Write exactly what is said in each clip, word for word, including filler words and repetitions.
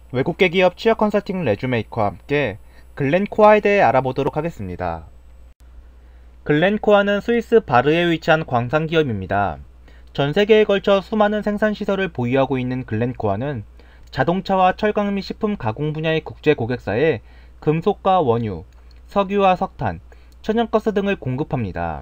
외국계 기업 취업 컨설팅 레주메이커와 함께 글렌코아에 대해 알아보도록 하겠습니다. 글렌코아는 스위스 바르에 위치한 광산 기업입니다. 전 세계에 걸쳐 수많은 생산시설을 보유하고 있는 글렌코아는 자동차와 철강 및 식품 가공 분야의 국제 고객사에 금속과 원유, 석유와 석탄, 천연가스 등을 공급합니다.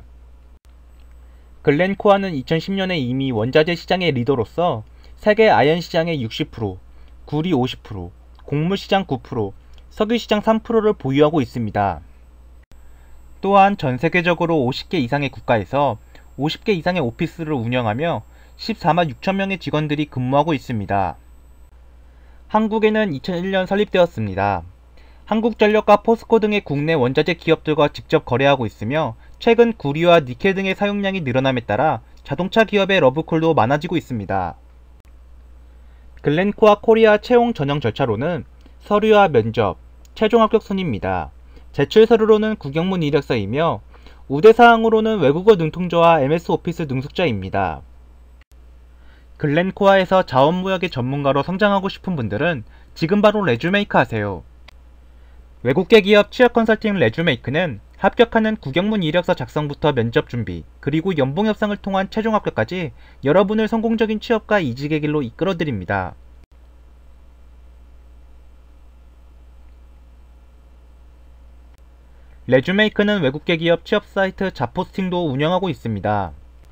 글렌코아는 이천십 년에 이미 원자재 시장의 리더로서 세계 아연 시장의 육십 퍼센트, 구리 오십 퍼센트, 곡물 시장 구 퍼센트, 석유 시장 삼 퍼센트를 보유하고 있습니다. 또한 전 세계적으로 오십 개 이상의 국가에서 오십 개 이상의 오피스를 운영하며 십사만 육천 명의 직원들이 근무하고 있습니다. 한국에는 이천일 년 설립되었습니다. 한국전력과 포스코 등의 국내 원자재 기업들과 직접 거래하고 있으며 최근 구리와 니켈 등의 사용량이 늘어남에 따라 자동차 기업의 러브콜도 많아지고 있습니다. 글렌코아 코리아 채용 전형 절차로는 서류와 면접, 최종 합격 순입니다. 제출 서류로는 국영문 이력서이며 우대사항으로는 외국어 능통자와 엠에스 오피스 능숙자입니다. 글렌코아에서 자원무역의 전문가로 성장하고 싶은 분들은 지금 바로 레주메이크 하세요. 외국계 기업 취업 컨설팅 레주메이크는 합격하는 국영문 이력서 작성부터 면접 준비, 그리고 연봉 협상을 통한 최종 합격까지 여러분을 성공적인 취업과 이직의 길로 이끌어드립니다. 레주메이크는 외국계 기업 취업 사이트 잡포스팅도 운영하고 있습니다.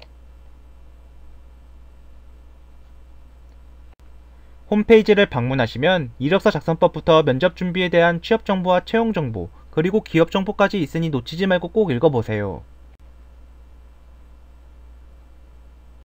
홈페이지를 방문하시면 이력서 작성법부터 면접 준비에 대한 취업 정보와 채용 정보, 그리고 기업 정보까지 있으니 놓치지 말고 꼭 읽어보세요.